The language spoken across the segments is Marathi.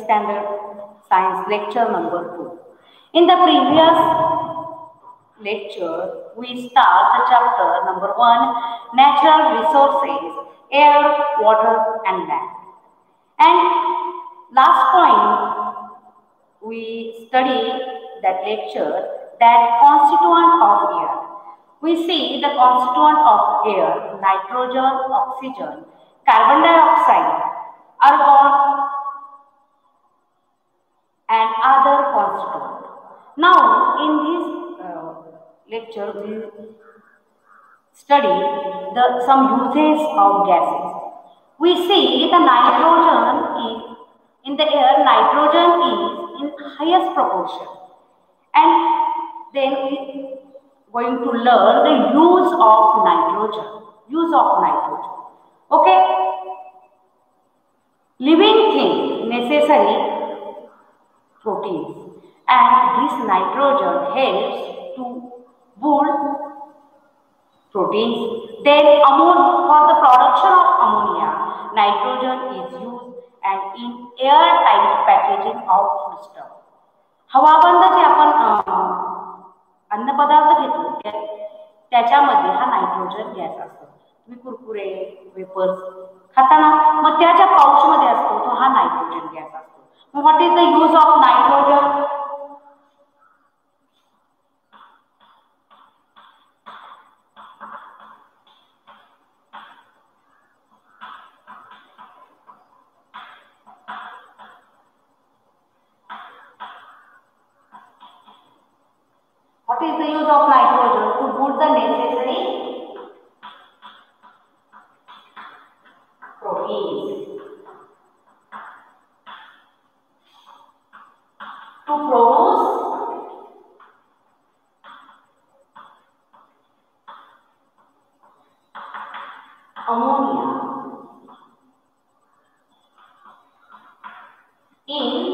standard science lecture number 2. In the previous lecture, we start the chapter number 1, natural resources, air, water and land. And last point, we study that lecture that constituent of air. We see the constituent of air: nitrogen, oxygen, carbon dioxide, argon and other constituents. Now in this lecture we study some uses of gases. We see the nitrogen in the air, nitrogen is in highest proportion, and then we going to learn the use of nitrogen. Okay, living thing necessary proteins, and this nitrogen helps to build proteins. Then for the production of ammonia, nitrogen is used and in airtight packaging of foodstuff. हवाबंद जे आपण अन्नपदार्थ घेतो त्याच्यामध्ये हा नायट्रोजन गॅस असतो. तुम्ही कुरकुरे, वेपर्स खाताना मग त्याच्या पाउच मध्ये असतो तो हा नायट्रोजन गॅस असतो. मग what is the use of nitrogen? What is the use of nitrogen? To put the necessary proteins, to produce ammonia in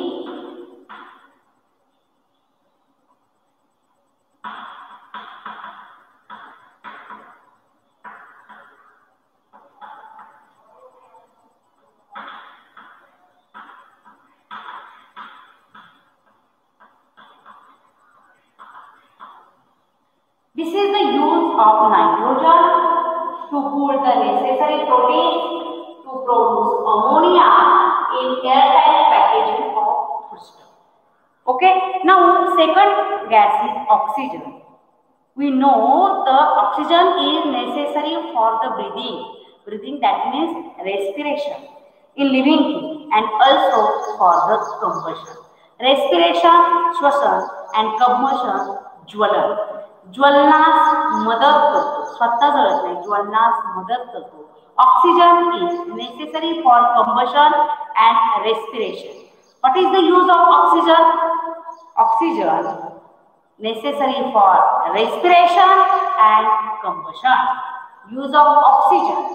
this is the use of nitrogen to build the necessary proteins to produce ammonia in airtight packaging of foodstuff. Okay, now second gas is oxygen. We know the oxygen is necessary for the breathing, that means respiration in living thing, and also for the combustion. Respiration, श्वसन and combustion, ज्वलनास मदत करतो. स्वतः जळत नाही, ज्वलनास मदत करतो. Oxygen is necessary for combustion and respiration. What is the use of oxygen? Oxygen necessary for respiration and combustion. Use of oxygen.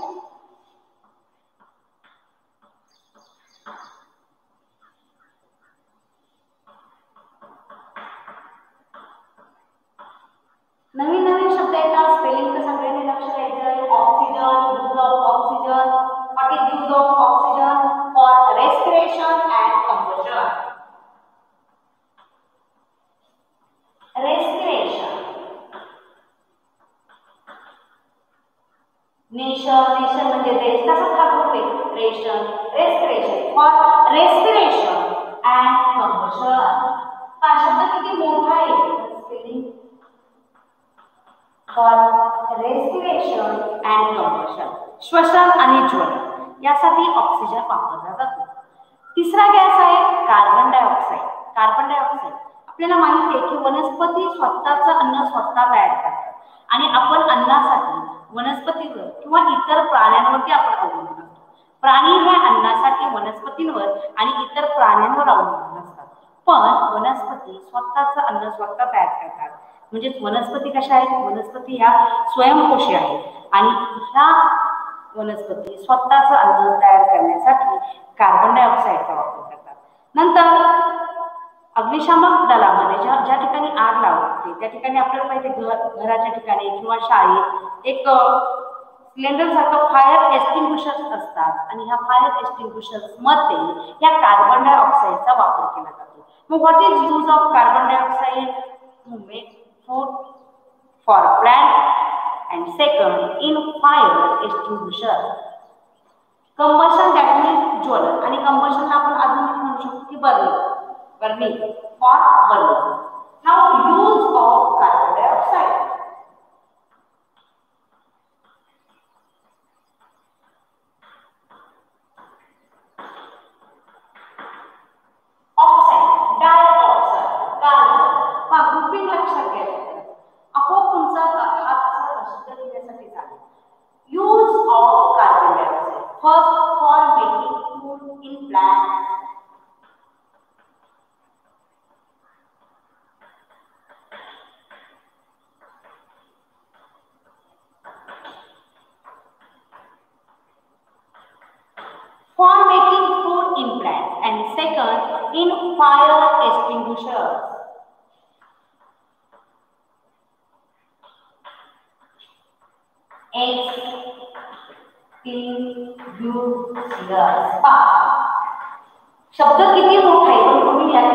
नवीन नवीन शब्द येतात, स्पेलिंग तर सगळ्यांनी लक्ष द्यायचं आहे. Oxygen, use of oxygen. What is use of oxygen? For respiration and combustion. Respiration, nation म्हणजे देश, तसंच हा group ration, respiration. For respiration and combustion. हा शब्द किती मोठा आहे. Spelling for respiration and combustion, श्वसन आणि ज्वलन यासाठी ऑक्सिजन वापरला जातो. तिसरा गॅस आहे कार्बन डायऑक्साइड. कार्बन डायऑक्साइड आपल्याला माहिती आहे की वनस्पती स्वतःचं अन्न स्वतः तयार करतात आणि आपण अन्नासाठी वनस्पतीवर किंवा इतर प्राण्यांवरती आपण अवलंबून असतो. प्राणी हे अन्नासाठी वनस्पतींवर आणि इतर प्राण्यांवर अवलंबून असतात. पण वनस्पती स्वतःचं अन्न स्वतः तयार करतात. म्हणजे वनस्पती कशा आहेत? वनस्पती ह्या स्वयंपोषी आहेत आणि ह्या वनस्पती स्वतःचं अन्न तयार करण्यासाठी कार्बन डायऑक्साईडचा वापर करतात. नंतर अग्निशामक दलामध्ये ज्या ठिकाणी आग लागते त्या ठिकाणी आपल्याला माहिती आहे घराच्या ठिकाणी किंवा शाळेत एक सिलेंडर सारखं फायर एक्सटिंग्विशर्स असतात आणि ह्या फायर एक्सटिंग्विशर्स मध्ये या कार्बन डायऑक्साईडचा वापर केला जातो. मग what is use of carbon dioxide to make food for plant and second in fire extinguisher. Combustion that means ज्वलन आणि कंबशन आपण अजून म्हणू शकतो की burning for burning. Now use of carbon dioxide. Oxide dioxide carbon grouping लक्षात घ्यायचं. आपोआप तुमचा हात असा शुद्ध घेण्यासाठी चालेल. Use of carbon dioxide first for making food in plants. For making food in plants and second in fire extinguishers. Extinguishers. शब्द किती मोठा आहे पण तुम्ही या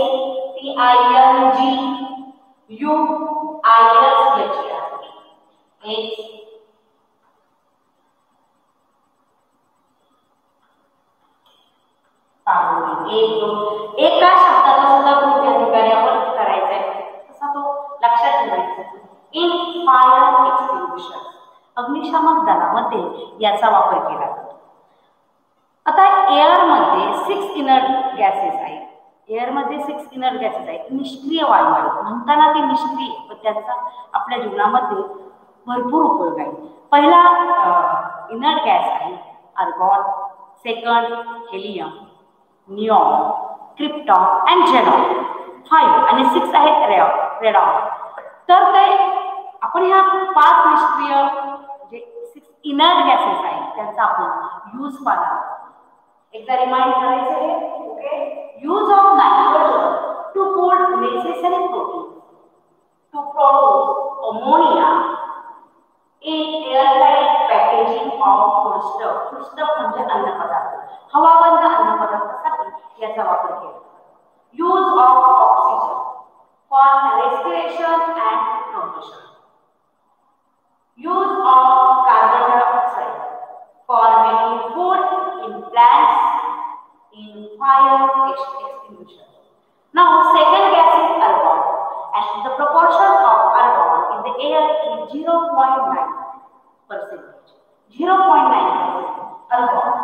एका शब्दाचा सुद्धा ग्रुप या ठिकाणी आपण करायचा आहे. तसा तो लक्षात ठेवायचा. इन फायर एक्सटिंग्विशर अग्निशामक दलामध्ये याचा वापर केला जातो. आता एअर मध्ये 6 इनर्ट गॅसेस आहेत. एअर मध्ये 6 इनर्ट गॅसेस आहेत. निष्क्रिय वायू आहेत. म्हणताना ते निष्क्रिय पण त्यांचा आपल्या जीवनामध्ये भरपूर उपयोग आहे. पहिला इनर्ट गॅस आहे argon, second helium, neon, krypton and xenon. 5 आणि 6 आहे रेडॉन. तर ते आपण ह्या 5 निष्क्रिय जे 6 इनर्ट गॅसेस आहेत त्यांचा आपण यूज पाहणार. एकदा रिमाइंड करायचं आहे. Okay. Use of nitrogen to put necessary protein to produce ammonia in airtight packaging of foodstuff. Foodstuff म्हणजे अन्नपदार्थ. हवाबंद अन्नपदार्थासाठी याचा वापर केला. Use of oxygen for respiration and promotion. Use of carbon dioxide for making food in plants in fire extinguisher. Now second gas is argon and the proportion of argon in the air is 0.9%. 0.9% argon.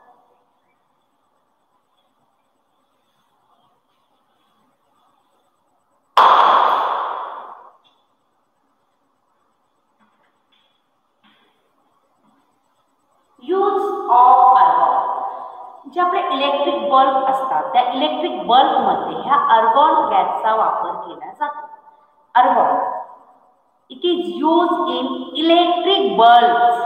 Use of argon. जे आपले इलेक्ट्रिक बल्ब असतात त्या इलेक्ट्रिक बल्ब मध्ये ह्या आर्गॉन गॅसचा वापर केला जातो. Argon it is use in electric bulbs.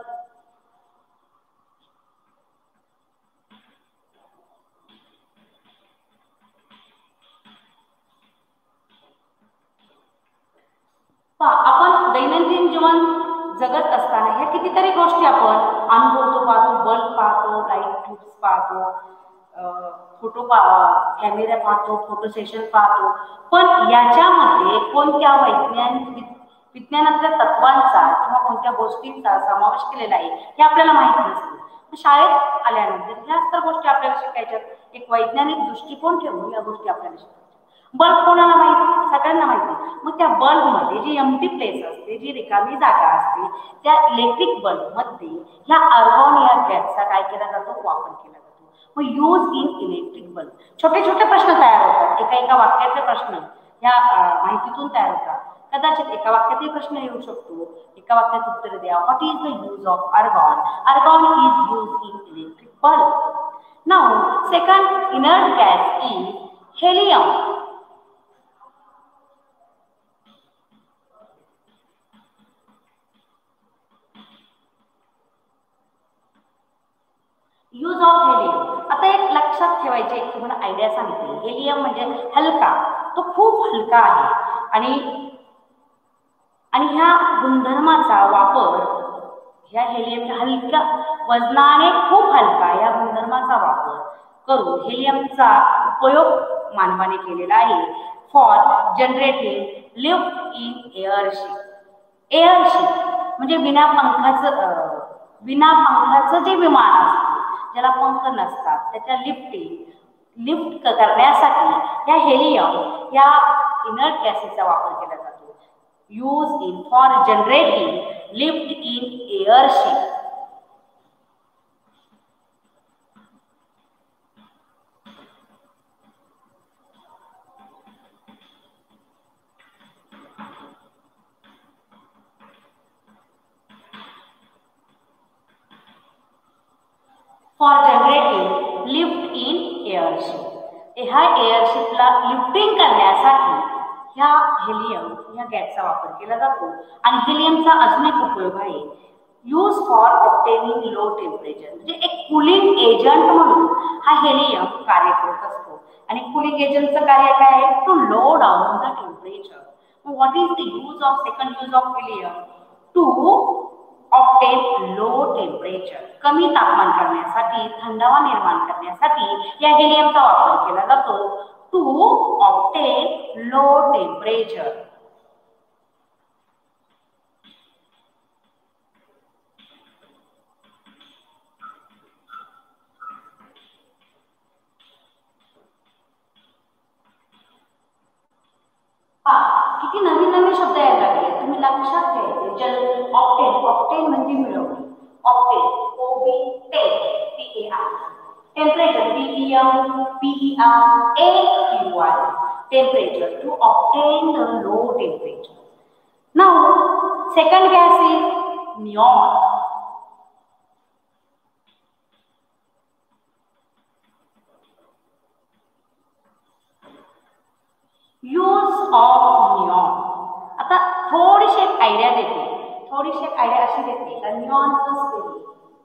आपण दैनंदिन जीवन जगत असताना ह्या कितीतरी गोष्टी आपण अनुभवतो, पाहतो. बल्ब पाहतो, लाईट ट्यूब्स पाहतो, फोटो कॅमेरा पाहतो, फोटो सेशन पाहतो. पण याच्यामध्ये कोणत्या विज्ञानातल्या तत्वांचा किंवा कोणत्या गोष्टींचा समावेश केलेला आहे हे आपल्याला माहिती नसतं. शाळेत आल्यानंतर ह्याच तर गोष्टी आपल्याला शिकायच्या. एक वैज्ञानिक दृष्टिकोन ठेवून या गोष्टी आपल्याला शिकायच्या. बल्ब कोणाला माहिती? सगळ्यांना माहिती. मग त्या बल्ब मध्ये जी एम्प्टी प्लेस असते, जी रिकामी जागा असते, त्या इलेक्ट्रिक बल्ब मध्ये ह्या आर्गॉन या गॅसचा काय केला जातो? वापर केला जातो. मग यूज इन इलेक्ट्रिक बल्ब. छोटे छोटे प्रश्न तयार होतात. एका वाक्याचे प्रश्न या माहितीतून तयार होतात. कदाचित एका वाक्यातील प्रश्न येऊ शकतो. एका वाक्यात उत्तर द्या. What is the use of argon? Argon is use in electric bulb. Now second inert gas is helium. Use of helium. आता एक लक्षात ठेवायचे, एक तुम्हाला आयडिया सांगते. हेलियम म्हणजे हलका, तो खूप हलका आहे आणि ह्या गुणधर्माचा वापर, ह्या हेलियमच्या हलक्या वजनाने खूप हलका या गुणधर्माचा वापर करून हेलियमचा उपयोग मानवाने केलेला आहे for generating lift in airship. Airship म्हणजे विना पंखाचं जे विमान असतं ज्याला पंख नसतात त्याच्या लिफ्ट करण्यासाठी या हेलियम या इनर्ट गॅसेसचा वापर केला जातो. Use in for generating lift in airship. For generating lift in airship. ह्या एअरशिपला लिफ्टिंग करण्यासाठी ह्या हेलियम या गॅसचा वापर केला जातो. आणि हेलियमचा अजून एक उपयोग आहे use for obtaining low temperature. म्हणजे एक कूलिंग एजंट म्हणून हा हेलियम कार्य करत असतो. आणि कूलिंग एजंटचं कार्य काय आहे to low down the temperature. What is the use of second use of helium to obtain low temperature. कमी तापमान करण्यासाठी थंडावा निर्माण करण्यासाठी या हेलियमचा वापर केला जातो टू ऑब्टेन लो टेम्परेचर. किती नवीन नवीन शब्द यायला लागले तुम्ही लक्षात घ्यायचे. ऑक्टेन म्हणजे मिळवणे. Octane OBTEN. Temperature TEMPERAQUI. Temperature to obtain the low temperature. Now second gas is neon. Use of neon. आता थोडीशी एक आयडिया देते. अशी देते का निऑनचं स्पेलिंग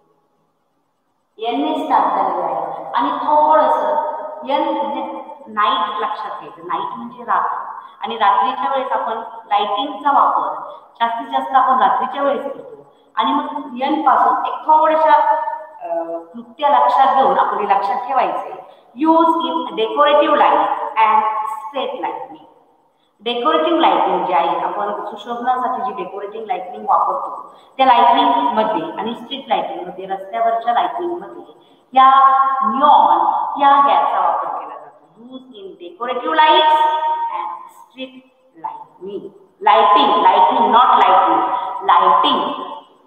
एन स्टार्ट झालेलं आहे आणि थोडंसं एन म्हणजे नाईट लक्षात घ्यायचं. नाईट म्हणजे रात्र. आणि रात्रीच्या वेळेस आपण लाइटिंगचा वापर जास्तीत जास्त आपण रात्रीच्या वेळेस करतो. आणि मग एन पासून एक थोड्याशा कृत्य लक्षात घेऊन आपण लक्षात ठेवायचे. Use in decorative light and street lightning. Decorative lightning जे आहे आपण सुशोभनासाठी जी डेकोरेटिव्ह लाइटनिंग वापरतो त्या लाइटनिंग मध्ये आणि स्ट्रीट लाइटिंग मध्ये रस्त्यावरच्या लाइटनिंग मध्ये या निऑन या गॅसचा वापर केला जातो. Use in decorative lights and street lightning. Lighting not lighting. Lighting.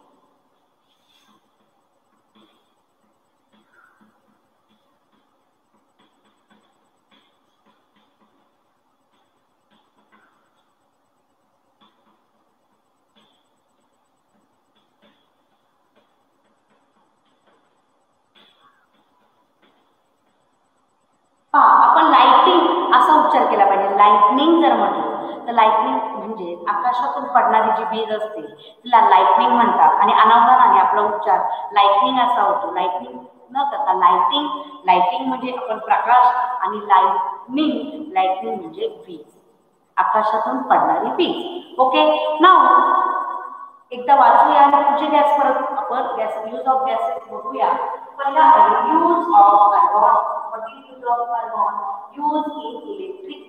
आपण लाइटिंग असा उच्चार केला पाहिजे. लाइटनिंग जर म्हटलं तर लाइटनिंग म्हणजे आकाशातून पडणारी जी बीज असते तिला लाइटनिंग म्हणतात. आणि अनावधानाने आपला उच्चार लाइटनिंग असा होतो. लाइटनिंग न करता लाइटिंग म्हणजे आपण प्रकाश आणि लाइटनिंग म्हणजे बीज. आकाशातून पडणारी बीज. ओके. नाउ एकदा वाचूया आणि पुढचे गॅस परत आपण गॅस यूज ऑफ गॅसेस बघूया. पहिला आहे use of carbon. What is use of carbon? Use in electric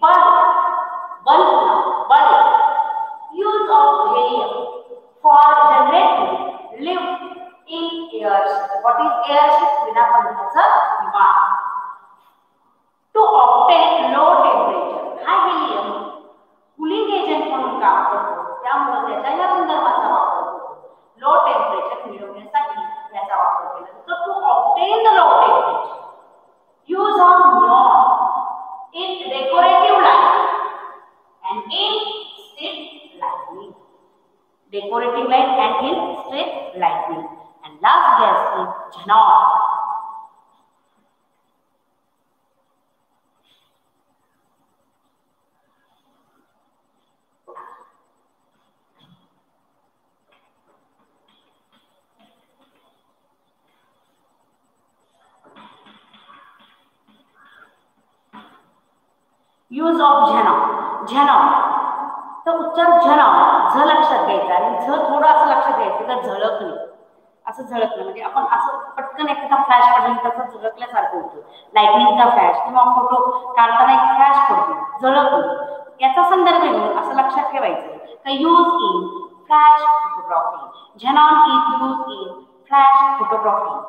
bulb. Use of helium for generating lift in airship. What is airship? विना पंखाचं विमान. To obtain low temperature. हा हेलियम कूलिंग एजंट म्हणून काम करतो. त्यामुळे त्याच्या या गुणधर्माचा वापर होतो. लो टेम्परेचर मिळवण्यासाठी याचा वापर केला जातो. To obtain the low temperature. Use of neon in decorative light and in street lighting. Decorative light and in street lighting. And last gas is xenon. Use of xenon. तर उच्चार झेनॉन झ लक्षात घ्यायचा आणि झ थोडं असं लक्षात घ्यायचं का झळकणे असं झळकणं म्हणजे आपण असं पटकन एखादा फ्लॅश पडलं तसं झळकल्यासारखं होतं. लाइटनिंगचा फ्लॅश किंवा फोटो काढताना एक फ्लॅश पडतो, झळकतो. याचा संदर्भ घेऊन असं लक्षात ठेवायचं का use in flash photography. Xenon is use in flash photography.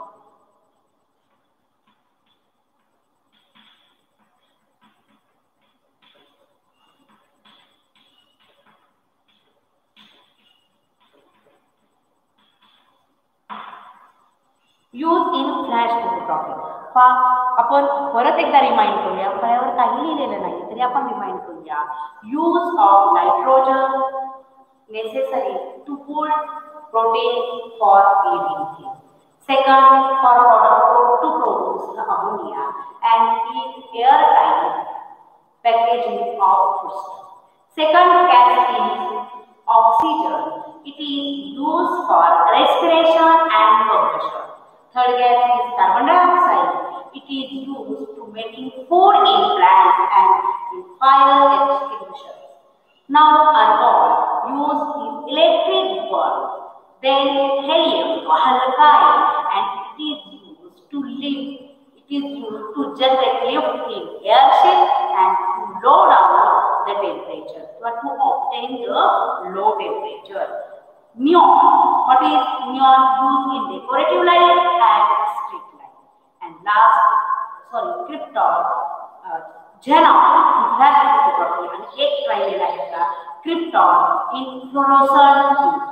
Use in flash photography. आपण परत एकदा रिमाइंड करूया, फळ्यावर काही लिहिलेलं नाही तरी आपण रिमाइंड करूया. Use of nitrogen necessary to pull protein for living. Second, for water to produce the ammonia and in airtight packaging of foodstuff. Second gas is oxygen. It is used for respiration and combustion. Third gas is carbon dioxide. It is used to making food in plants and in fire extinguishers. Now argon used in electric bulb. Then helium, halcyone, and it is used to lift. It is used to generate lift in airship and to low down the temperature, or to obtain the low temperature. Neon, what is neon used in decorative light and street light. And last, krypton, xenon, flash photography, and एक राहिलेला आहे का krypton in fluorescent tubes.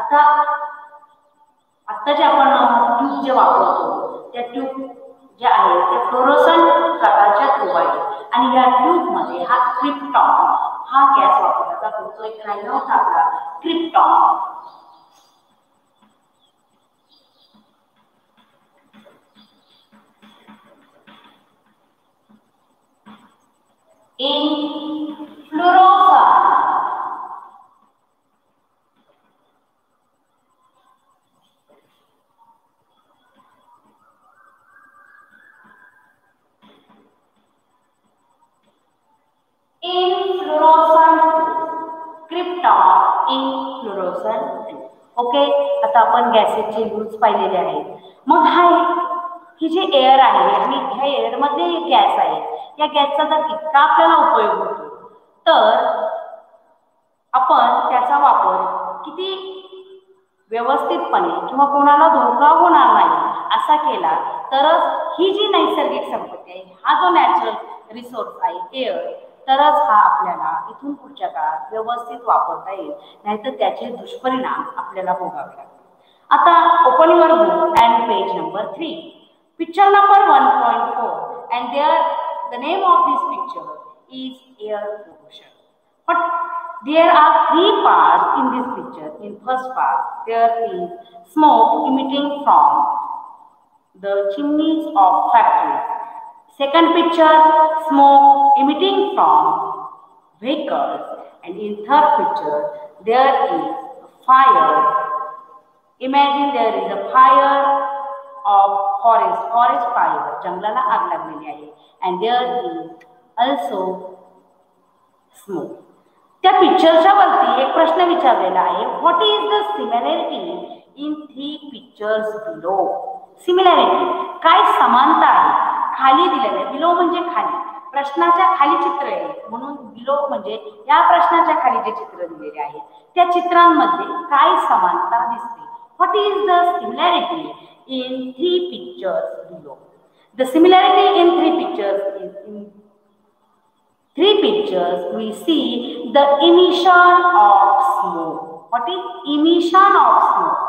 आता जे आपण ट्यूब जे वापरतो त्या ट्यूब ज्या आहेत त्या फ्लोरोसंट प्रकारच्या ट्यूब आहेत आणि या ट्यूब मध्ये हा क्रिप्टॉन हा गॅस वापरला जातो. तो एक राहिला होता आपला krypton. In fluorescent krypton in fluorescent. Okay, आता आपण गॅसेसचे यूज पाहिलेले आहेत. मग ही जी एअर आहे आणि ह्या एअर मध्ये गॅस आहे, या गॅसचा जर इतका आपल्याला उपयोग होतो तर आपण त्याचा वापर किती व्यवस्थितपणे किंवा कोणाला धोका होणार नाही असा केला तरच ही जी नैसर्गिक संपत्ती आहे, हा जो नॅचरल रिसोर्स आहे एअर, तरच हा आपल्याला इथून पुढच्या काळात व्यवस्थित वापरता येईल. नाहीतर त्याचे दुष्परिणाम आपल्याला भोगावे लागतील. आता open your book and page number 3, picture number 1.4 and the name of this picture is air pollution. But there are 3 parts in this picture. In first part there is smoke emitting from the chimneys of factories. Second picture, smoke emitting from vehicles, and in third picture there is fire. Imagine there is a fire of forest fire, जंगलाला आग लागलेली आहे, and there is also smoke. त्या पिक्चरच्या वरती एक प्रश्न विचारलेला आहे, what is the similarity in 3 pictures below. Similarity काय समानता आहे खाली दिलेले. बिलो म्हणजे खाली, प्रश्नाच्या खाली चित्र आहे म्हणून बिलो म्हणजे या प्रश्नाच्या खाली जे चित्र दिलेले आहे त्या चित्रांमध्ये काय समानता दिसते. What is the similarity in 3 pictures below. The similarity in 3 pictures is in 3 pictures we see the emission of smoke. What is emission of smoke?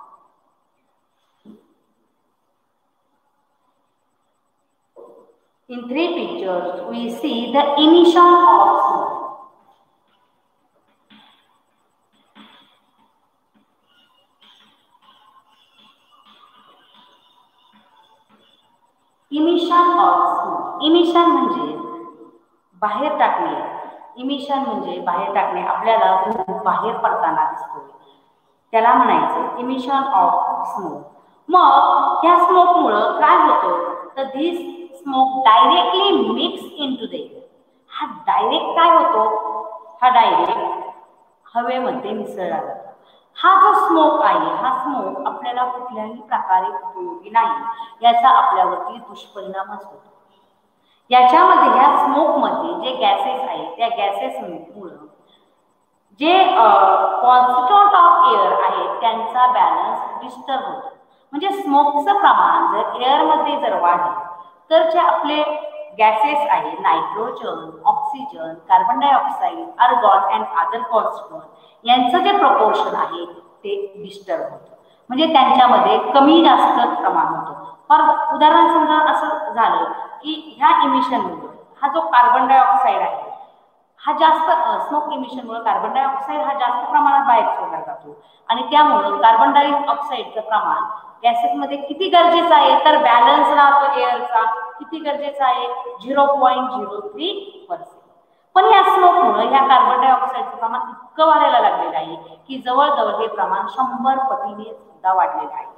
In 3 pictures we see the emission of smoke. Emission of smoke. Emission म्हणजे बाहेर टाकणे. इमिशन म्हणजे बाहेर टाकणे. आपल्याला धूर बाहेर पडताना दिसतो त्याला म्हणायचं इमिशन ऑफ स्मोक. मग या स्मोक मुळे काय होतं तर this smoke directly mix into the air. हा डायरेक्ट काय होतो, हा डायरेक्ट हवेमध्ये मिसळला जातो. हा जो स्मोक आहे, हा स्मोक आपल्याला कुठल्याही प्रकारे उपयोगी नाही, याचा आपल्यावरती दुष्परिणामच होतो. याच्यामध्ये, ह्या स्मोकमध्ये जे गॅसेस आहेत, त्या गॅसेसमुळे जे कॉन्स्टिट्यूएंट ऑफ एअर आहेत त्यांचा बॅलन्स डिस्टर्ब होतो. म्हणजे स्मोकचं प्रमाण जर एअरमध्ये जर वाढलं तर जे आपले गॅसेस आहेत, nitrogen, oxygen, carbon dioxide, argon and other constituent, यांचं जे प्रपोर्शन आहे ते डिस्टर्ब होतं. म्हणजे त्यांच्यामध्ये कमी जास्त प्रमाण होतं. फॉर उदाहरण समजा असं झालं की ह्या इमिशनमुळे हा जो कार्बन डायऑक्साईड आहे हा जास्त, स्मोक इमिशनमुळे कार्बन डायऑक्साईड हा जास्त प्रमाणात बाहेर सोडला जातो आणि त्यामुळे कार्बन डायऑक्साईडचं प्रमाण गॅसेसमध्ये किती गरजेचं आहे, तर बॅलन्स राहतो एअरचा किती गरजेचा आहे, 0.03%. पण या स्मोकमुळे ह्या कार्बन डायऑक्साईडचं प्रमाण इतकं वाढायला लागलेलं आहे की जवळजवळ हे प्रमाण 100 पटीने सुद्धा वाढलेलं आहे.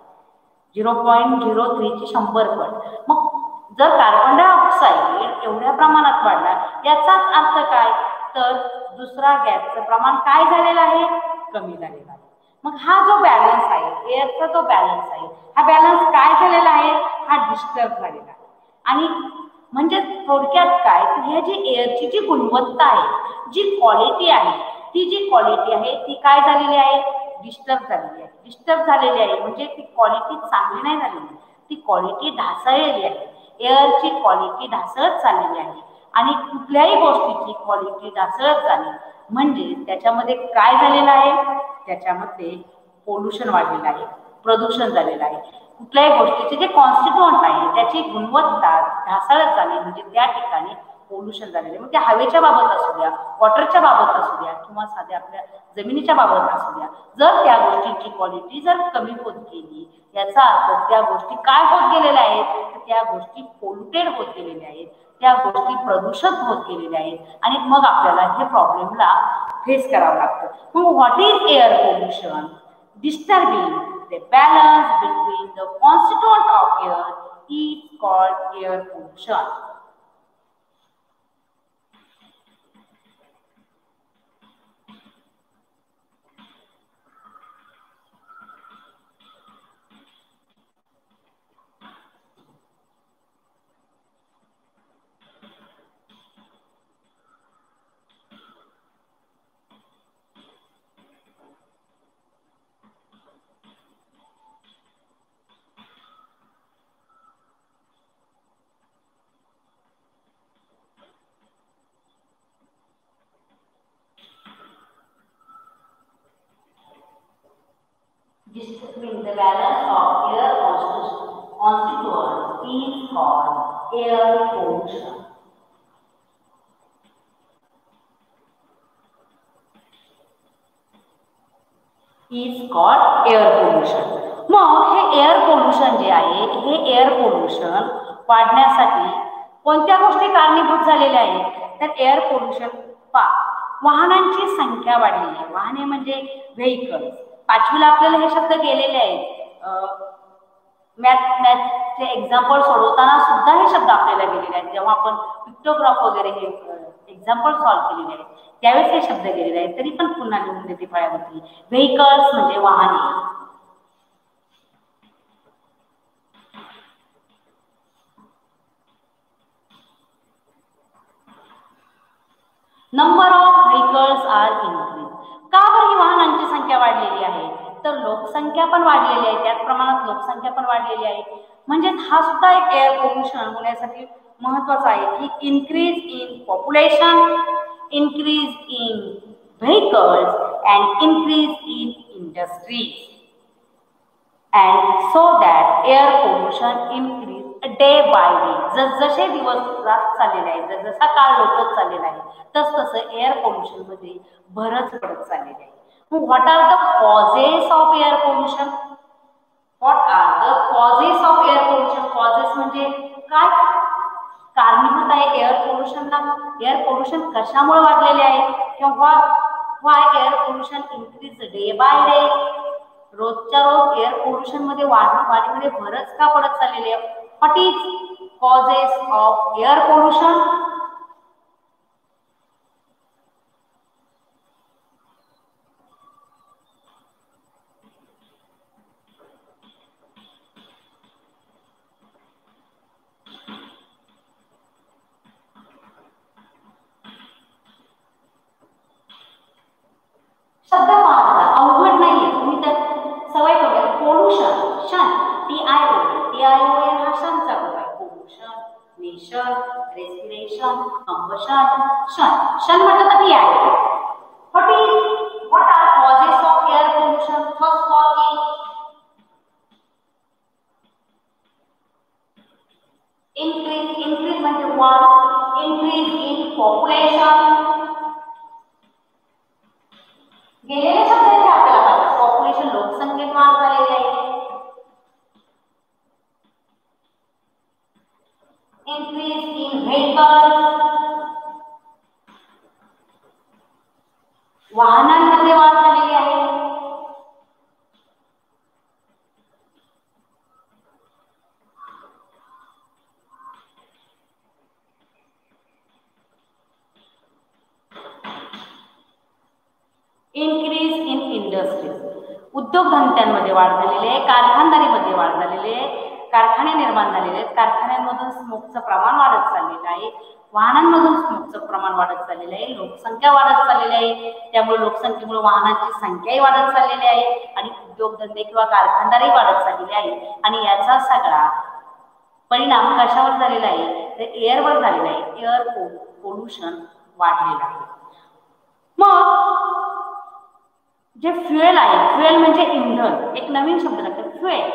0.03 ची 100 पट. मग जर कार्बन डायऑक्साईड एवढ्या प्रमाणात वाढला याचाच अर्थ काय, तर दुसरा गॅसचं प्रमाण काय झालेलं आहे, कमी झालेला आहे. मग हा जो बॅलन्स आहे, एअरचा जो बॅलन्स आहे, हा बॅलन्स काय झालेला आहे, हा डिस्टर्ब झालेला आहे. आणि म्हणजे थोडक्यात काय, ह्या जी एअरची जी गुणवत्ता आहे, जी क्वालिटी आहे, ती जी क्वालिटी आहे ती काय झालेली आहे, डिस्टर्ब झालेली आहे. डिस्टर्ब झालेली आहे म्हणजे ती क्वालिटी चांगली नाही झालेली, ती क्वालिटी ढासळलेली आहे. एअरची क्वालिटी ढासळत चाललेली आहे आणि कुठल्याही गोष्टीची क्वालिटी ढासळत झाली म्हणजे त्याच्यामध्ये काय झालेलं आहे, त्याच्यामध्ये पोल्युशन वाढलेलं आहे, प्रदूषण झालेलं आहे. कुठल्याही गोष्टीचे जे कॉन्स्टिट्यूएंट आहे त्याची गुणवत्ता ढासळत झाली म्हणजे त्या ठिकाणी पोल्युशन झालेलं आहे. मग त्या हवेच्या बाबत असू द्या, वॉटरच्या बाबत असू द्या किंवा साध्या आपल्या जमिनीच्या बाबत असू द्या, जर त्या गोष्टीची क्वालिटी जर कमी होत गेली याचा अर्थ त्या गोष्टी काय होत गेलेल्या आहेत, तर त्या गोष्टी पोल्युटेड होत गेलेल्या आहेत, त्या गोष्टी प्रदूषित होत गेलेल्या आहेत आणि मग आपल्याला हे प्रॉब्लेमला फेस करावं लागतं. मग what is air pollution? Disturbing the balance between the constituent of air is called air pollution. Disturbing the balance of air constituents is called air pollution. Is called air pollution. मग हे एअर पोल्युशन जे आहे, हे एअर पोल्युशन वाढण्यासाठी कोणत्या गोष्टी कारणीभूत झालेल्या आहेत, तर एअर पोल्युशन वाहनांची संख्या वाढलेली आहे. वाहने म्हणजे व्हेइकल्स. पाचवीला आपल्याला हे शब्द गेलेले आहेत. मॅथचे एक्झाम्पल सोडवताना सुद्धा हे शब्द आपल्याला गेलेले आहेत. जेव्हा आपण पिक्टोग्राफ वगैरे हे एक्झाम्पल सॉल्व्ह केलेले आहेत त्यावेळेस हे शब्द गेलेले आहेत. तरी पण पुन्हा लिहून देते फळ्यावरती. व्हेइकल्स म्हणजे वाहने. Number of vehicles are increase. का बरं ही वाहनांची संख्या वाढलेली आहे, तर लोकसंख्या पण वाढलेली आहे, त्याच प्रमाणात लोकसंख्या पण वाढलेली आहे. म्हणजे हा सुद्धा एक एअर पोल्युशन होण्यासाठी महत्वाचा आहे की increase in population, increase in vehicles and increase in industries and so that air pollution increase day by day. जसे दिवस जास्त चाललेले आहेत, जसा काळ लोटत चाललेला आहे तसं एअर पोल्युशन मध्ये भरच पडत चाललेली आहे. मग what are the causes of air pollution? What are the causes of air pollution? Causes म्हणजे काय कारणीभूत आहे एअर पोल्युशनला? एअर पोल्युशन कशामुळे वाढलेले आहे किंवा why air pollution increase day by day? रोजच्या रोज एअर पोल्युशन मध्ये वाढीमध्ये भरच का पडत चाललेली आहे? What is causes of air pollution? शब्द पाहता अवघड नाहीये, तुम्ही तर सवय करूया. पोल्युशन, शन, TION हा शनचा रूप आहे. पोल्युशन, नेशन, रेस्पिरेशन, कंबशन, शन म्हटलं तर TION. What are causes of air pollution? First cause is increase म्हणजे what? Increase in population. गेलेले शब्द इथे आपल्याला पाहिजे. पॉप्युलेशन, लोकसंख्येत वाढ झालेली आहे. Increase in vehicles, वाहनांमध्ये वाढ झालेली आहे. इन्क्रीज इन इंडस्ट्रीज, उद्योगधंद्यांमध्ये वाढ झालेली आहे. कारखानदारीमध्ये वाढ झालेली आहे. कारखाने निर्माण झालेले आहेत. कारखान्यांमधून स्मोकचं प्रमाण वाढत चाललेलं आहे. वाहनांमधून स्मोकचं प्रमाण वाढत चाललेलं आहे. लोकसंख्या वाढत चाललेली आहे. त्यामुळे लोकसंख्येमुळे वाहनांची संख्याही वाढत चाललेली आहे आणि उद्योगधंदे किंवा कारखानदारी वाढत चाललेली आहे. आणि याचा सगळा परिणाम कशावर झालेला आहे तर एअरवर झालेला आहे. एअर पोल्युशन वाढलेलं आहे. मग जे फ्युएल आहे, फ्युएल म्हणजे इंधन, एक नवीन शब्द लागतो फ्युएल.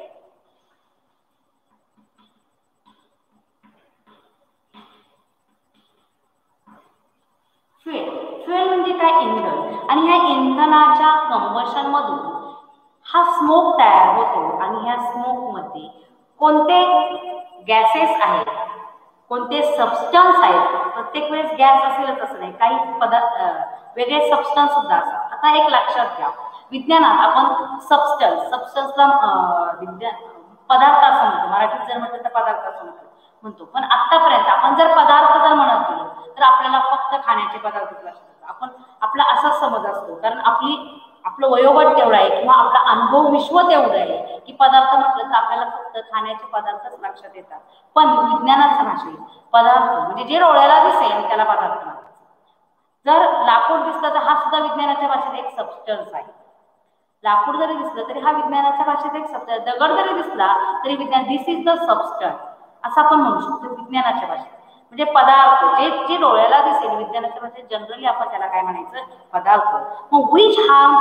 फ्युएल म्हणजे काय? इंधन. आणि ह्या इंधनाच्या कंबशन मधून हा स्मोक तयार होतो आणि ह्या स्मोक मध्ये कोणते गॅसेस आहेत, कोणते सबस्टन्स आहेत. प्रत्येक वेळेस गॅस असेलच असं नाही, काही पदार्थ वेगळे सबस्टन्स सुद्धा असतात. आता एक लक्षात घ्या, विज्ञानात आपण सबस्टन्सला विज्ञान पदार्थ असं म्हणतो. मराठीत जर म्हटलं तर पदार्थ असं म्हणतो. पण आतापर्यंत आपण जर पदार्थ जर म्हणत गेलो तर आपल्याला फक्त खाण्याचे पदार्थ लक्षात येतात. आपण आपला असा समज असतो, कारण आपलं वयोगट तेवढं आहे किंवा आपला अनुभव विश्व तेवढं आहे की पदार्थ म्हटलं तर आपल्याला फक्त खाण्याचे पदार्थच लक्षात येतात. पण विज्ञानाच्या भाषेत पदार्थ म्हणजे जे डोळ्याला दिसेल त्याला पदार्थ म्हणतात. जर लाकूड दिसलं तर हा सुद्धा विज्ञानाच्या भाषेत एक सबस्टन्स आहे. लाकूड जरी दिसलं तरी हा विज्ञानाच्या भाषेत एक सबस्टन्स. दगड जरी दिसला तरी विज्ञान दिस इज द सबस्टन्स असं आपण म्हणू शकतो विज्ञानाच्या भाषेत. म्हणजे पदार्थ जे डोळ्याला दिसेल विज्ञानाच्या भाषेत जनरली आपण त्याला काय म्हणायचं? पदार्थ. मग विच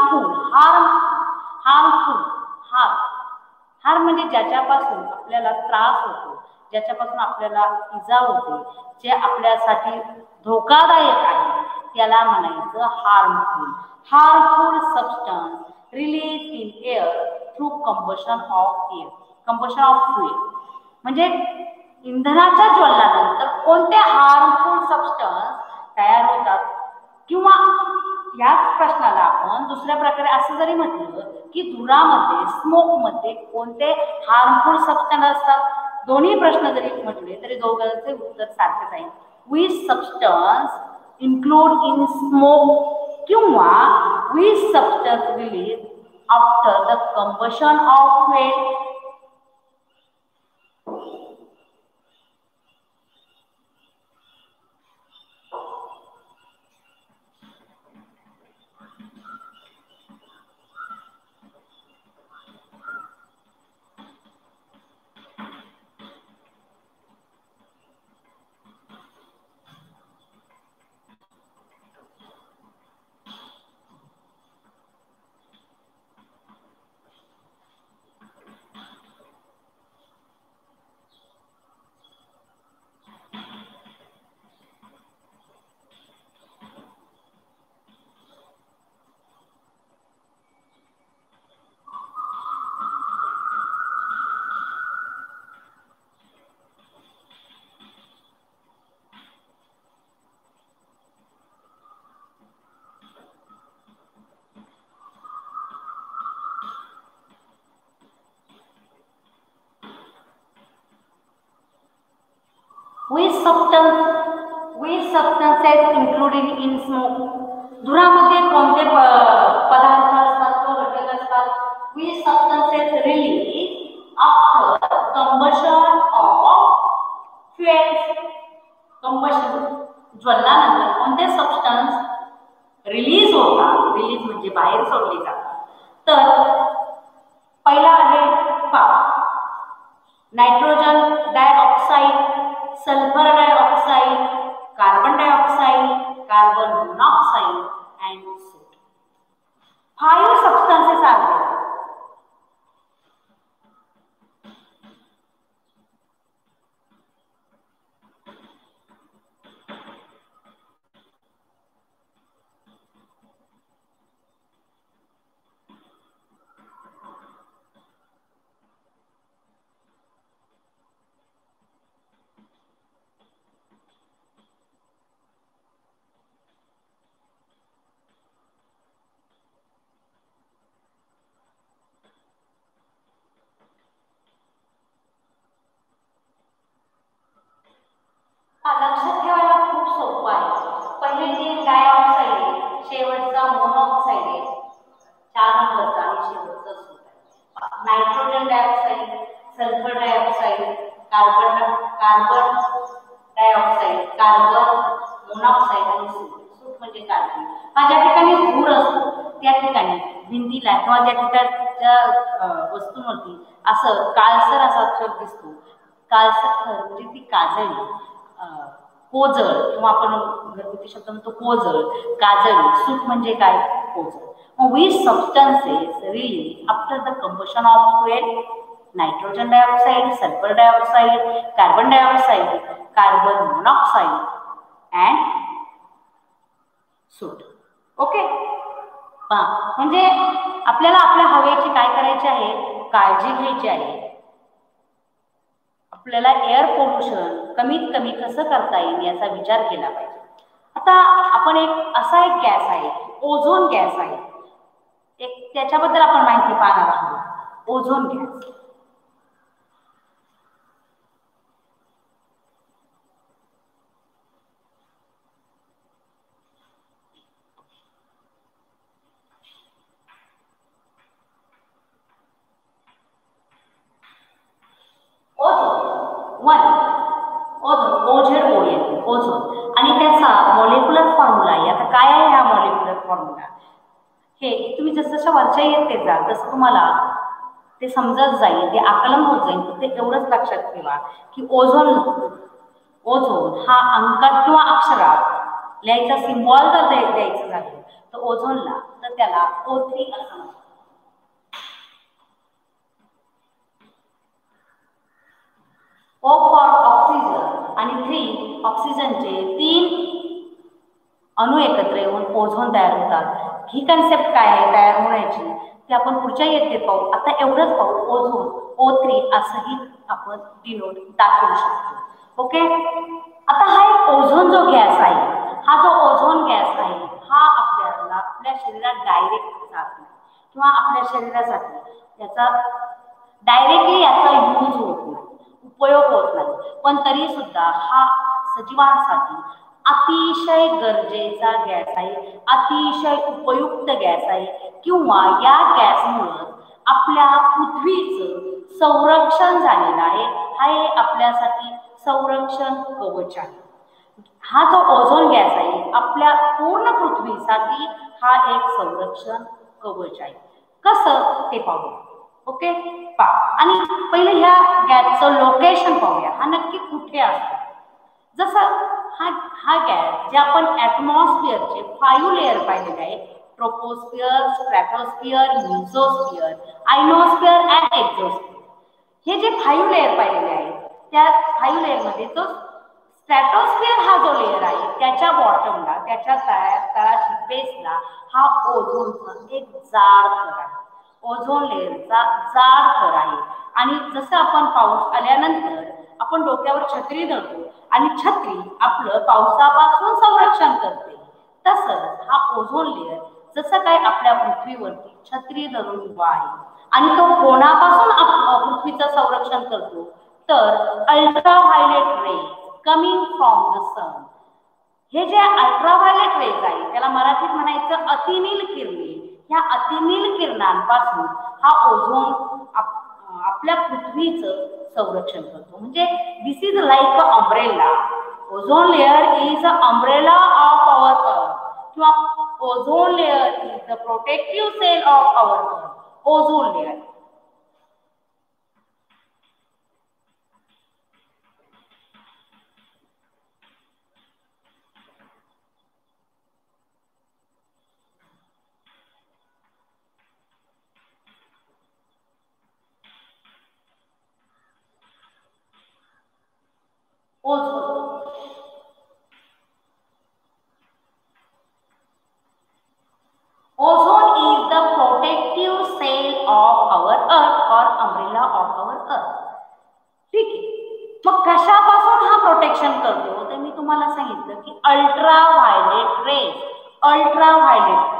हार्म म्हणजे ज्याच्यापासून आपल्याला त्रास होतो, ज्याच्यापासून आपल्याला इजा होते, जे आपल्यासाठी धोकादायक आहे त्याला म्हणायचं harmful substance release in air through combustion of fuel. म्हणजे इंधनाच्या ज्वलनानंतर कोणते हार्मफुल सबस्टन्स तयार होतात. किंवा याच प्रश्नाला आपण दुसऱ्या प्रकारे असं जरी म्हटलं की धुरामध्ये, स्मोकमध्ये कोणते हार्मफुल सबस्टन्स असतात. दोन्ही प्रश्न जरी म्हटले तरी दोघांचे उत्तर सारखेच आहे. Which substance include in smoke किंवा which substance release after the combustion of fuel. Which substances included in smoke? धुरामध्ये कोणते पदार्थ असतात व घटक असतात? Which substances release after combustion of fuels? Combustion ज्वलनानंतर कोणते सबस्टन्स रिलीज होतात, रिलीज म्हणजे बाहेर सोडले जातात. तर पहिला आहे nitrogen dioxide, sulphur dioxide, carbon dioxide, carbon monoxide and soot. 5 substances are there. लक्षात ठेवायला खूप सोपं आहे. पहिले जे डायऑक्साईड आहे, शेवटचा मोनॉक्साईड आहे, 4 नंबरचा आणि शेवटचा सोट आहे. Nitrogen dioxide, sulphur dioxide, carbon dioxide, carbon monoxide आणि सोट. सोट म्हणजे कार्बन. ज्या ठिकाणी धूर असतो त्या ठिकाणी भिंतीला किंवा त्या ठिकाणच्या वस्तूंवरती असं काळसर असा अक्षर दिसतो. काळसर म्हणजे ती काजळी, कोजळ किंवा आपण घरगुती शब्द म्हणतो कोजळ, काजळी. सूट म्हणजे काय? कोजळ. Which substances release after the combustion of fuel? Nitrogen dioxide, sulfur dioxide, carbon dioxide, carbon monoxide and soot. Okay. म्हणजे आपल्याला आपल्या हवेची काय करायची आहे? काळजी घ्यायची आहे. आपल्याला एअर पोल्युशन कमीत कमी कसं करता येईल याचा विचार केला पाहिजे. आता आपण असा एक गॅस आहे, ओझोन गॅस आहे, त्याच्याबद्दल आपण माहिती पाहणार आहोत. Ozone gas. ओझोन आणि त्याचा मॉलिक्युलर फॉर्म्युला आहे. आता काय आहे हा मॉलिक्युलर फॉर्म्युला? हे तुम्ही जसं वरच्या येते जा तसं तुम्हाला ते समजत जाईल, ते आकलन होत जाईल. ते एवढंच लक्षात ठेवा की ओझोन हा अंकात किंवा अक्षरात लिहायचा सिम्बॉल जर द्यायचं झालं तर ओझोनला, तर त्याला O3 असं म्हणतात. O फॉर ऑक्सिजन आणि 3 ऑक्सिजनचे 3 अणू एकत्र येऊन ओझोन तयार होतात. ही कन्सेप्ट काय आहे तयार होण्याची ते आपण पुढच्या येते पाहू. आता एवढंच पाहू. ओझोन O3 असंही आपण डिनोट दाखवू शकतो. ओके. आता हा एक ओझोन जो गॅस आहे, हा जो ओझोन गॅस आहे हा आपल्याला आपल्या शरीरात डायरेक्ट जात नाही किंवा आपल्या शरीरासाठी याचा डायरेक्टली याचा यूज होत नाही, उपयोग होत नाही. पण तरी सुद्धा हा सजीवांसाठी अतिशय गरजेचा गॅस आहे, अतिशय उपयुक्त गॅस आहे. किंवा या गॅसमुळे आपल्या पृथ्वीचं संरक्षण झालेलं आहे. हा एक आपल्यासाठी संरक्षण कवच आहे. हा जो ओझोन गॅस आहे आपल्या पूर्ण पृथ्वीसाठी हा एक संरक्षण कवच आहे. कसं ते पाहू. ओके. आणि पहिले ह्या गॅसचं लोकेशन पाहूया. हा नक्की कुठे असतो? जसं हा गॅस जे आपण ॲटमॉस्फिअरचे 5 लेअर पाहिलेले आहे, ट्रोपोस्फिअर, स्ट्रॅटोस्फिअर, मेसोस्फिअर, आयनोस्फिअर अँड एक्झोस्फिअर. हे जे 5 लेअर पाहिलेले आहेत त्या 5 लेअरमध्ये जो स्ट्रॅटोस्फिअर हा जो लेअर आहे त्याच्या बॉटमला, त्याच्या तळाशी बेसला हा ओझोनचा एक जाड थर आहे. ओझोन लेअरचा जाड थर आहे. आणि जसं आपण पाऊस आल्यानंतर आपण डोक्यावर छत्री धरतो आणि छत्री आपलं पावसापासून संरक्षण करते, तसंच हा ओझोन लेअर जसं काय आपल्या पृथ्वीवरती छत्री धरून उभा आहे. आणि तो कोणापासून पृथ्वीचं संरक्षण करतो? तर ultraviolet rays coming from the sun. हे जे अल्ट्राव्हायलेट रेज आहे त्याला मराठीत म्हणायचं अतिनील किरणे. ह्या अतिनील किरणांपासून हा ओझोन आपल्या पृथ्वीचं संरक्षण करतो. म्हणजे this is like a umbrella. Ozone layer is a umbrella of our earth. किंवा ozone layer is the protective shell of our earth. Ozone layer. Ozone. Ozone is the protective cell of our earth or umbrella of our earth. ठीक आहे. मग कशापासून हा प्रोटेक्शन करतो तर मी तुम्हाला सांगितलं की ultraviolet rays. Ultraviolet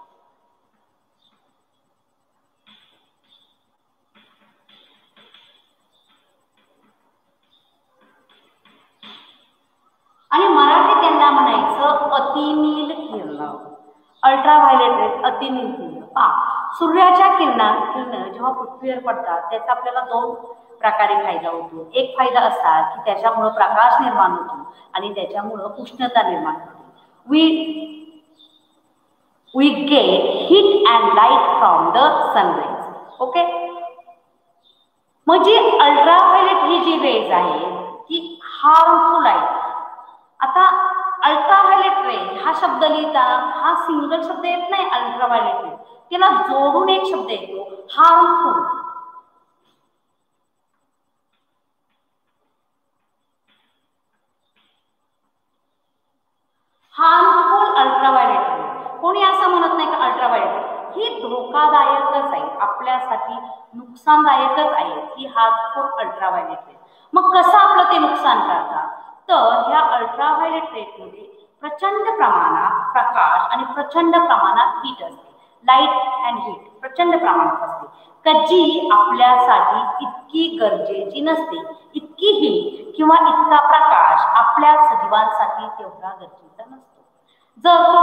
आणि मराठी त्यांना म्हणायचं अतिनील किरण. अल्ट्राव्हायलेट रेज अतिनील किरण. सूर्याच्या किरण जेव्हा पृथ्वीवर पडतात त्याचा आपल्याला दोन प्रकारे फायदा होतो. एक फायदा असा की त्याच्यामुळे प्रकाश निर्माण होतो आणि त्याच्यामुळे उष्णता निर्माण होते. we get heat and light from the sunrays. Okay. म्हणजे अल्ट्राव्हायलेट ही जी रेज आहे ती हार्मफुल आहे. आता अल्ट्राव्हायलेट रेज हा शब्द लिहिता हा सिंगल शब्द येत नाही. अल्ट्राव्हायलेट रेज त्याला जोडून एक शब्द येतो हार्मफुल. Harmful ultraviolet raise. कोणी असं म्हणत नाही का अल्ट्राव्हायलेट ही धोकादायकच आहे, आपल्यासाठी नुकसानदायकच आहे ही हार्मफुल अल्ट्राव्हायलेट रेज. मग कसं आपलं ते नुकसान करतात तर ह्या अल्ट्राव्हायलेट रेजमध्ये प्रचंड प्रमाणात प्रकाश आणि प्रचंड प्रमाणात हीट असते. लाईट अँड हीट प्रचंड प्रमाणात असते का जी आपल्यासाठी इतकी गरजेची नसते. इतकी हीट किंवा इतका प्रकाश आपल्या सजीवांसाठी तेवढा गरजेचा नसतो. जर तो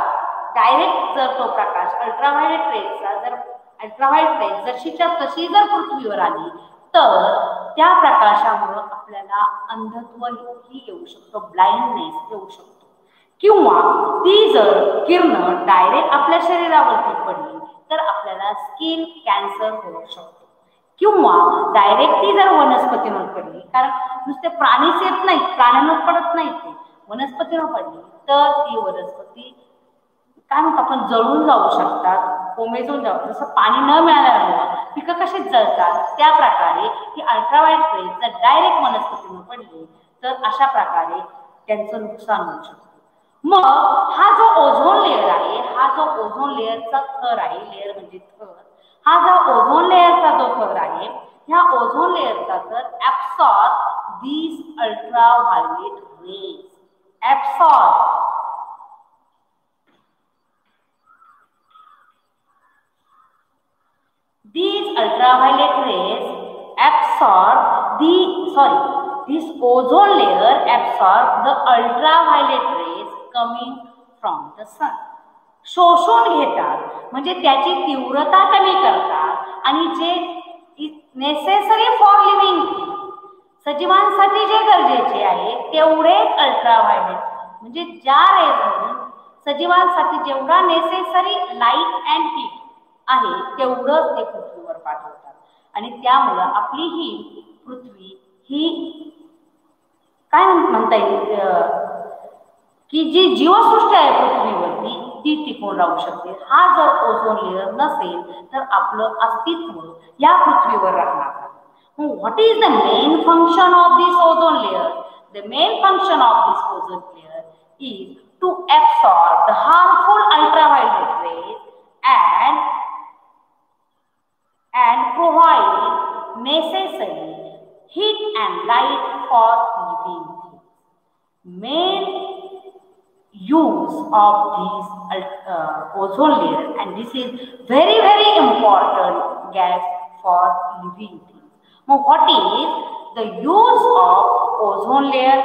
प्रकाश अल्ट्राव्हायलेट रेज जशीच्या तशी जर पृथ्वीवर आली तर त्या प्रकाशामुळे आपल्याला अंधत्व ही येऊ शकतो, ब्लाइंडनेस येऊ शकतो. किंवा ती जर किरण डायरेक्ट आपल्या शरीरावरती पडली तर आपल्याला स्किन कॅन्सर होऊ शकतो. किंवा डायरेक्ट ती जर वनस्पतीवर पडली, कारण नुसते प्राणीच येत नाहीत, प्राण्यांवर पडत नाहीत, ते वनस्पतीवर पडली तर ती वनस्पती काय म्हणतो आपण जळून जाऊ शकतात, कोमेजून जाऊ. जसं पाणी न मिळाल्यामुळे पिकं कशी जळतात त्या प्रकारे ही अल्ट्राव्हायलेट रेज जर डायरेक्ट वनस्पतीवर पडली तर अशा प्रकारे त्यांचं नुकसान होऊ शकतं. मग हा जो ओझोन लेअर आहे, हा जो ओझोन लेअरचा थर आहे, लेअर म्हणजे थर, हा जो ओझोन लेअरचा जो थर आहे ह्या ओझोन लेअरचा थर absorb these ultraviolet rays. Absorb these ultraviolet rays this ozone layer absorb the ultraviolet rays coming from the sun. शोषून घेतात म्हणजे त्याची तीव्रता कमी करतात आणि जे नेसेसरी फॉर लिव्हिंग सजीवांसाठी जे गरजेचे आहे तेवढेच अल्ट्राव्हायलेट म्हणजे ज्या रेजमधून सजीवांसाठी जेवढा नेसेसरी लाईट अँड हीट आहे तेवढंच ते पृथ्वीवर पाठवतात. आणि त्यामुळं आपली ही पृथ्वी ही काय म्हणता येईल की जी जीवसृष्टी आहे पृथ्वीवरती ती टिकून राहू शकते. हा जर ओझोन लेअर नसेल तर आपलं अस्तित्व या पृथ्वीवर राहणार नाही. What is the main function of this ozone layer? The main function of this ozone layer is to absorb the harmful ultraviolet rays and provide necessary heat and light for living things. Main use of this ozone layer, and this is very important gas for living things. Now, what is the use of ozone layer?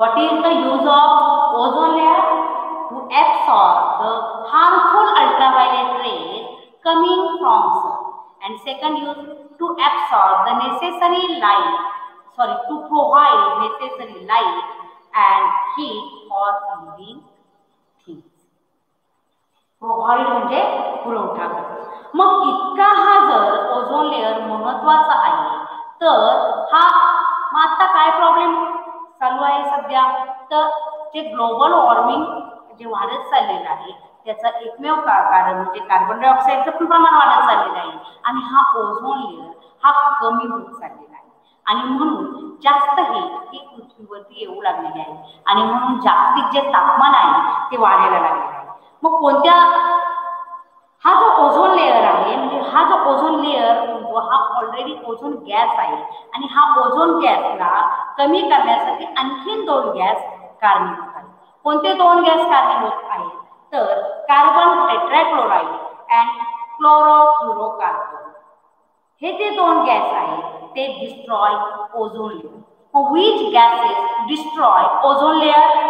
What is the use of ozone layer? To absorb the harmful ultraviolet rays coming from sun. And second use, to absorb the necessary light, to provide necessary light and heat for living things. Provide म्हणजे पुरवठा करणे. मग इतका हा जर ओझोन लेअर महत्वाचा आहे तर हा आता काय प्रॉब्लेम चालू आहे सध्या, तर जे ग्लोबल वॉर्मिंग जे वाढत चाललेलं आहे त्याचा एकमेव कारण म्हणजे कार्बन डायऑक्साईडचं पण प्रमाण वाढत चाललेलं आहे आणि हा ओझोन लेअर हा कमी होत चाललेला आहे आणि म्हणून जास्त ही पृथ्वीवरती येऊ लागलेली आहे आणि म्हणून जागतिक जे तापमान आहे ते वाढायला लागलेलं आहे. मग कोणत्या हा जो ओझोन लेअर आहे म्हणजे हा जो ओझोन लेअर म्हणतो हा ऑलरेडी ओझोन गॅस आहे आणि हा ओझोन गॅसला कमी करण्यासाठी आणखीन 2 गॅस कारणीभूत आहेत. कोणते 2 गॅस कारणीभूत आहेत तर कार्बन टेट्राक्लोराइड अँड क्लोरोफ्लोरोकार्बन. हे जे 2 गॅस आहेत ते destroy ozone layer. Which gases destroy ozone layer?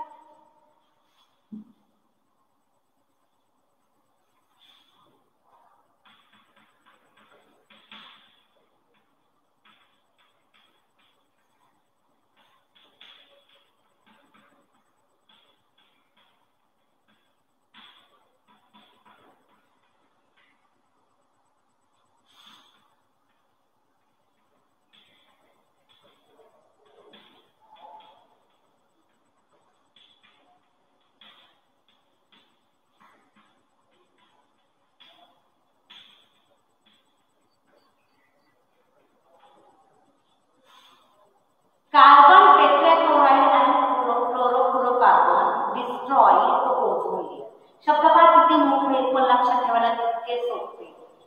Carbon tetrachloride and chlorofluorocarbon destroy the ozone layer. शब्द पहा किती मोठे आहेत पण लक्षात ठेवायला तितके सोपे.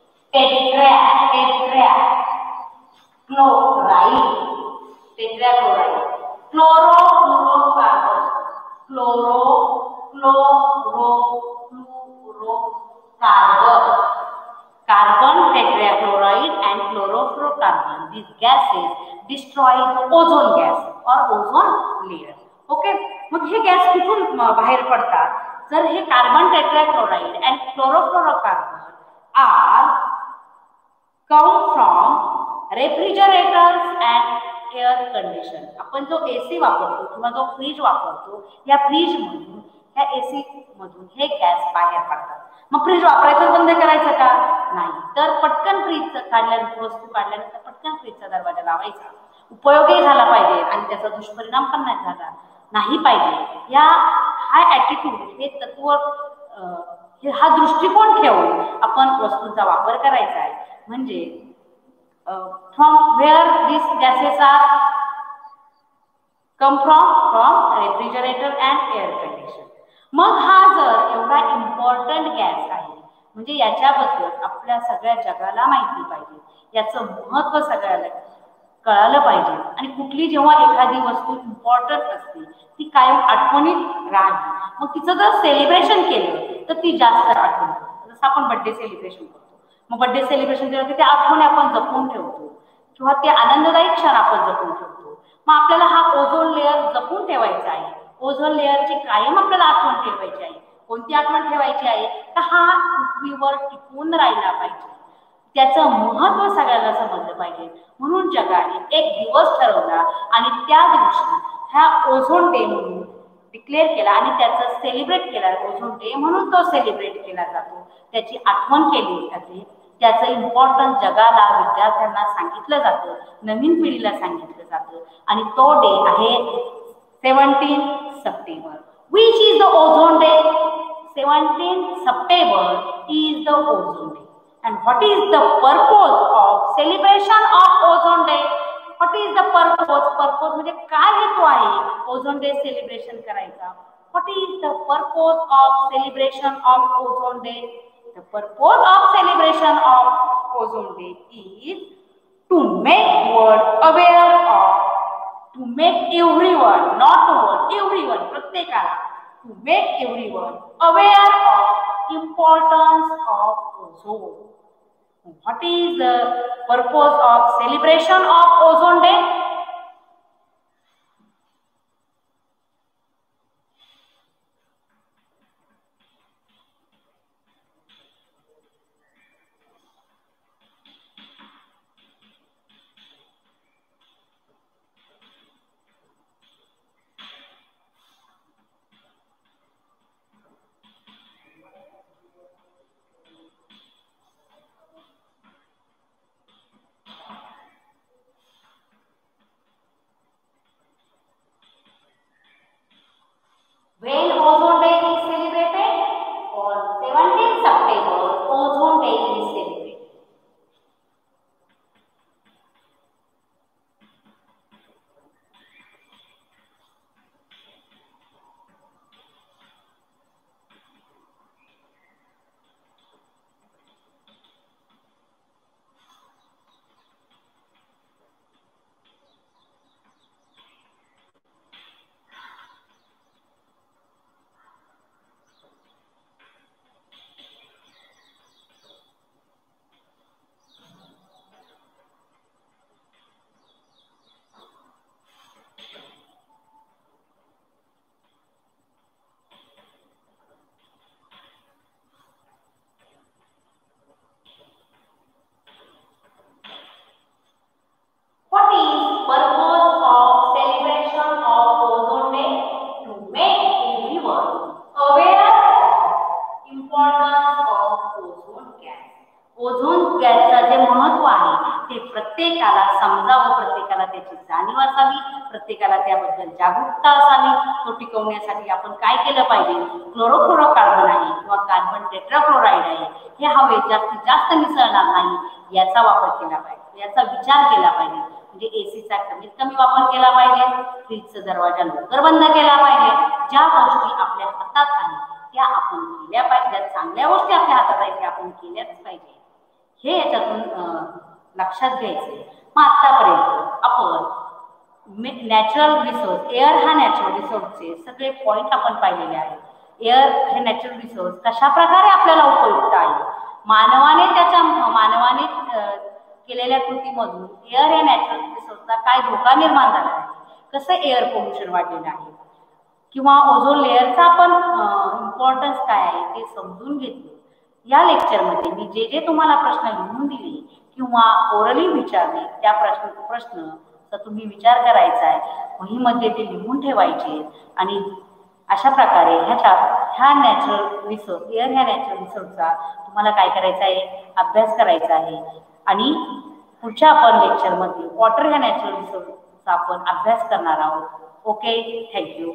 Tetrachloride, chlorofluorocarbon, chlorofluorofluorocarbon. Carbon tetrachloride and chlorofluorocarbon. These gases destroy the ozone gas or ozone layer. Okay, मग हे गॅस कुठून बाहेर पडतात तर हे carbon tetrachloride and chlorofluorocarbon are come from refrigerators and air condition. आपण जो एसी वापरतो किंवा जो फ्रीज वापरतो या फ्रीज मधून या एसी मधून हे गॅस बाहेर पडतात. मग फ्रीज वापरायचं बंद करायचं का? नाही, तर पटकन फ्रीजचं काढल्यानंतर वस्तू काढल्यानंतर पटकन फ्रीजचा दरवाजा लावायचा. उपयोगही झाला पाहिजे आणि त्याचा दुष्परिणाम पण नाही झाला नाही पाहिजे. या हा ॲटिट्यूड हे तत्व हा दृष्टिकोन ठेवून आपण वस्तूंचा वापर करायचा आहे. म्हणजे from where this gases are come from refrigerator and air condition. मग हा जर एवढा इम्पॉर्टंट गॅस आहे म्हणजे याच्याबद्दल आपल्या सगळ्या जगाला माहिती पाहिजे, याचं महत्त्व सगळ्याला कळालं पाहिजे आणि कुठली जेव्हा एखादी वस्तू इम्पॉर्टंट असते ती कायम आठवणीत राहते. मग तिचं जर सेलिब्रेशन केलं तर ती जास्त आठवण करते. जसं आपण बड्डे सेलिब्रेशन करतो, मग बड्डे सेलिब्रेशन केलं की ते आठवणी आपण जपून ठेवतो किंवा ते आनंददायी क्षण आपण जपून ठेवतो. मग आपल्याला हा ओझोन लेअर जपून ठेवायचा आहे. ओझोन लेअरची कायम आपल्याला आठवण ठेवायची आहे. कोणती आठवण ठेवायची आहे तर हा पृथ्वीवर टिकून राहिला पाहिजे, त्याचं महत्त्व सगळ्यांना समजलं पाहिजे. म्हणून जगाने एक दिवस ठरवला आणि त्या दिवशी हा ओझोन डे म्हणून डिक्लेअर केला आणि त्याचं सेलिब्रेट केला. ओझोन डे म्हणून तो सेलिब्रेट केला जातो, त्याची आठवण केली जाते, त्याचं इम्पॉर्टन्स जगाला विद्यार्थ्यांना सांगितलं जातं, नवीन पिढीला सांगितलं जातं आणि तो डे आहे 17 September. Which is the ozone day? 17 September is the ozone day. And what is the purpose of celebration of ozone day? What is the purpose? Purpose म्हणजे काय हेतू आहे ओझोन डे सेलिब्रेशन करायचा? What is the purpose of celebration of ozone day? The purpose of celebration of ozone day is to make world aware of, to make everyone, not one, everyone, प्रत्येकाला, to make everyone aware of importance of ozone. What is the purpose of celebration of ozone day? समजावं, प्रत्येकाला त्याची जाणीव असावी, प्रत्येकाला त्याबद्दल जागरूकता असावी. तो टिकवण्यासाठी आपण काय केलं पाहिजे? क्लोरोफ्लोरोकार्बन आहे किंवा कार्बन टेट्राक्लोराईड आहे, हे हवेत जास्तीत जास्त मिसळणार नाही याचा वापर केला पाहिजे, याचा विचार केला पाहिजे. म्हणजे एसीचा कमीत कमी वापर केला पाहिजे, फ्रीजचा दरवाजा लवकर बंद केला पाहिजे. ज्या गोष्टी आपल्या हातात आहेत त्या आपण केल्या पाहिजे, चांगल्या गोष्टी आपल्या हातात आहेत त्या आपण केल्याच पाहिजे, हे याच्यातून लक्षात घ्यायचं. मग आतापर्यंत आपण नॅचरल रिसोर्स, एअर हा नॅचरल रिसोर्सचे सगळे पॉईंट आपण पाहिलेले आहेत. एअर हे नॅचरल रिसोर्स कशा प्रकारे आपल्याला उपयुक्त आहे, मानवाने केलेल्या कृतीमधून एअर या नॅचरल रिसोर्सला काय धोका निर्माण झाला आहे, कसं एअर पोल्युशन वाढलेलं आहे, किंवा ओझोन लेअरचा आपण इम्पॉर्टन्स काय आहे ते समजून घेतलं. या लेक्चरमध्ये मी जे जे तुम्हाला प्रश्न लिहून दिले किंवा ओरली विचारले त्या प्रश्नाचा तुम्ही विचार करायचा आहे, वहीमध्ये ते लिहून ठेवायचे. आणि अशा प्रकारे ह्या नॅचरल रिसोर्स, एअर ह्या नॅचरल रिसोर्सचा तुम्हाला काय करायचं आहे? अभ्यास करायचा आहे. आणि पुढच्या आपण लेक्चरमध्ये वॉटर ह्या नॅचरल रिसोर्सचा आपण अभ्यास करणार आहोत. Okay, thank you.